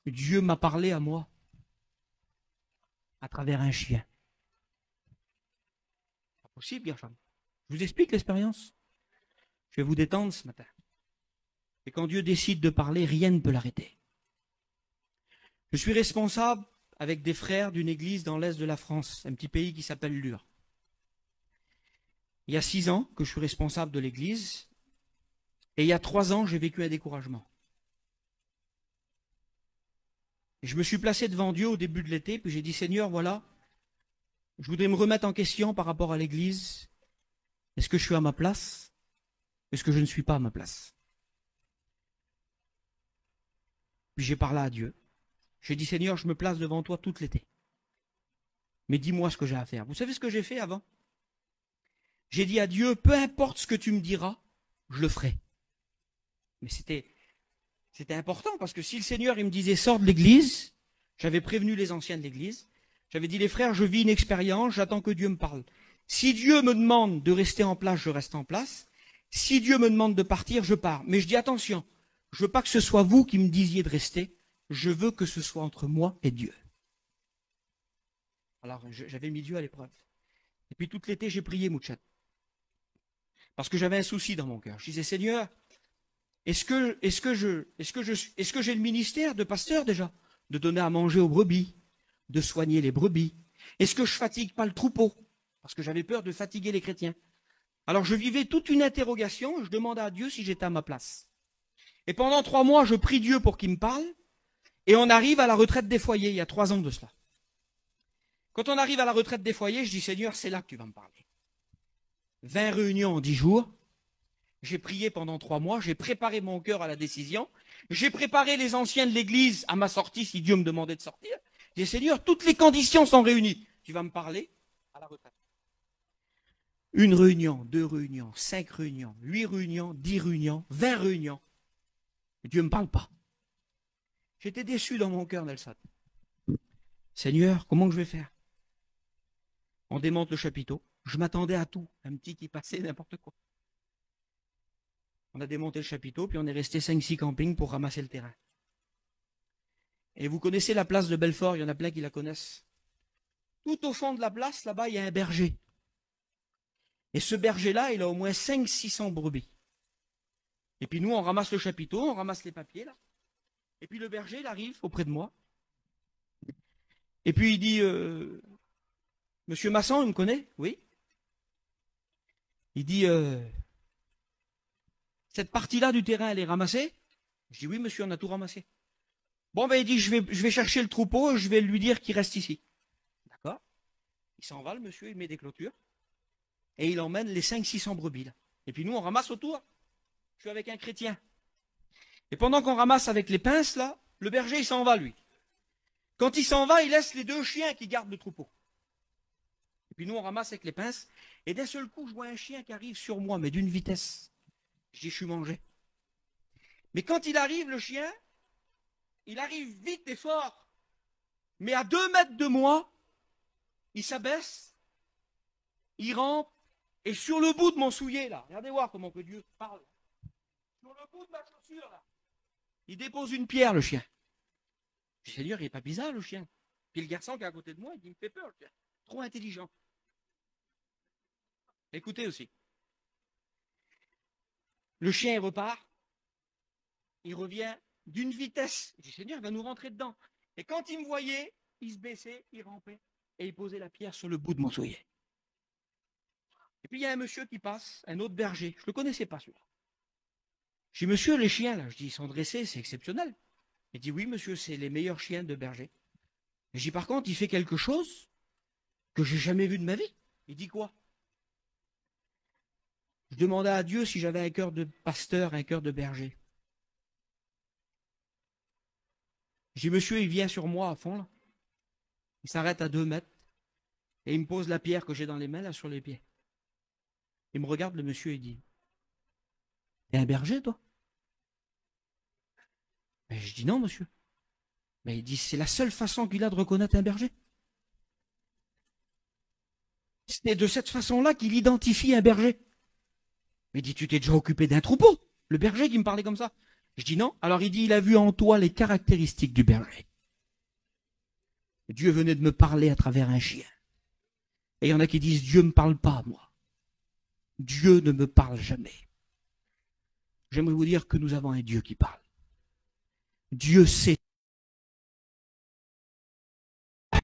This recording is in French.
Dieu m'a parlé à moi à travers un chien. Pas possible, Gershom. Je vous explique l'expérience. Je vais vous détendre ce matin. Et quand Dieu décide de parler, rien ne peut l'arrêter. Je suis responsable avec des frères d'une église dans l'est de la France, un petit pays qui s'appelle Lure. Il y a 6 ans que je suis responsable de l'église, et il y a 3 ans, j'ai vécu un découragement. Et je me suis placé devant Dieu au début de l'été, puis j'ai dit, Seigneur, voilà, je voudrais me remettre en question par rapport à l'église. Est-ce que je suis à ma place? Est-ce que je ne suis pas à ma place? Puis j'ai parlé à Dieu. J'ai dit, Seigneur, je me place devant toi tout l'été. Mais dis-moi ce que j'ai à faire. Vous savez ce que j'ai fait avant? J'ai dit à Dieu, peu importe ce que tu me diras, je le ferai. Mais c'était important parce que si le Seigneur il me disait sors de l'église, j'avais prévenu les anciens de l'église, j'avais dit les frères, je vis une expérience, j'attends que Dieu me parle. Si Dieu me demande de rester en place, je reste en place. Si Dieu me demande de partir, je pars. Mais je dis attention, je veux pas que ce soit vous qui me disiez de rester, je veux que ce soit entre moi et Dieu. Alors j'avais mis Dieu à l'épreuve. Et puis tout l'été, j'ai prié, Mouchat. Parce que j'avais un souci dans mon cœur. Je disais, Seigneur, est-ce que j'ai le ministère de pasteur déjà? De donner à manger aux brebis, de soigner les brebis. Est-ce que je fatigue pas le troupeau? Parce que j'avais peur de fatiguer les chrétiens. Alors je vivais toute une interrogation, je demandais à Dieu si j'étais à ma place. Et pendant 3 mois, je prie Dieu pour qu'il me parle, et on arrive à la retraite des foyers, il y a 3 ans de cela. Quand on arrive à la retraite des foyers, je dis, Seigneur, c'est là que tu vas me parler. 20 réunions en 10 jours, j'ai prié pendant 3 mois, j'ai préparé mon cœur à la décision, j'ai préparé les anciens de l'église à ma sortie si Dieu me demandait de sortir. J'ai dit, Seigneur, toutes les conditions sont réunies. Tu vas me parler à la retraite. 1 réunion, 2 réunions, 5 réunions, 8 réunions, 10 réunions, 20 réunions. Et Dieu ne me parle pas. J'étais déçu dans mon cœur, Nelson. Seigneur, comment je vais faire? On démonte le chapiteau. Je m'attendais à tout. Un petit qui passait, n'importe quoi. On a démonté le chapiteau, puis on est resté 5-6 campings pour ramasser le terrain. Et vous connaissez la place de Belfort, il y en a plein qui la connaissent. Tout au fond de la place, là-bas, il y a un berger. Et ce berger-là, il a au moins 500-600 brebis. Et puis nous, on ramasse le chapiteau, on ramasse les papiers, là. Et puis le berger, il arrive auprès de moi. Et puis il dit, Monsieur Masson, il me connaît? Oui. Il dit, cette partie-là du terrain, elle est ramassée? Je dis, oui, monsieur, on a tout ramassé. Bon, ben, il dit, je vais chercher le troupeau, je vais lui dire qu'il reste ici. D'accord? Il s'en va, le monsieur, il met des clôtures. Et il emmène les 500-600 brebis, là. Et puis nous, on ramasse autour. Je suis avec un chrétien. Et pendant qu'on ramasse avec les pinces, là, le berger, il s'en va, lui. Quand il s'en va, il laisse les 2 chiens qui gardent le troupeau. Et puis nous, on ramasse avec les pinces. Et d'un seul coup, je vois un chien qui arrive sur moi, mais d'une vitesse. Je dis, je suis mangé. Mais quand il arrive, le chien, il arrive vite et fort. Mais à 2 mètres de moi, il s'abaisse, il rampe, et sur le bout de mon soulier, là, regardez voir comment que Dieu parle. Sur le bout de ma chaussure, là, il dépose une pierre, le chien. Je dis, Seigneur, il n'est pas bizarre, le chien. Puis le garçon qui est à côté de moi, il dit, il me fait peur, le chien. Trop intelligent. Écoutez aussi. Le chien, il repart. Il revient d'une vitesse. Je dis, Seigneur, il va nous rentrer dedans. Et quand il me voyait, il se baissait, il rampait, et il posait la pierre sur le bout de mon soulier. Et puis il y a un monsieur qui passe, un autre berger. Je ne le connaissais pas, celui-là. Je dis, monsieur, les chiens, là, je dis, ils sont dressés, c'est exceptionnel. Il dit, oui, monsieur, c'est les meilleurs chiens de berger. Et je dis, par contre, il fait quelque chose que j'ai jamais vu de ma vie. Il dit quoi? Je demandais à Dieu si j'avais un cœur de pasteur, un cœur de berger. Je dis, monsieur, il vient sur moi à fond, là. Il s'arrête à 2 mètres et il me pose la pierre que j'ai dans les mains, là, sur les pieds. Il me regarde, le monsieur, et dit, t'es un berger, toi? Mais je dis, non, monsieur. Mais il dit, c'est la seule façon qu'il a de reconnaître un berger. C'est de cette façon-là qu'il identifie un berger. Mais il dit, tu t'es déjà occupé d'un troupeau? Le berger qui me parlait comme ça. Je dis non. Alors il dit, il a vu en toi les caractéristiques du berger. Dieu venait de me parler à travers un chien. Et il y en a qui disent, Dieu ne me parle pas, moi. Dieu ne me parle jamais. J'aimerais vous dire que nous avons un Dieu qui parle. Dieu sait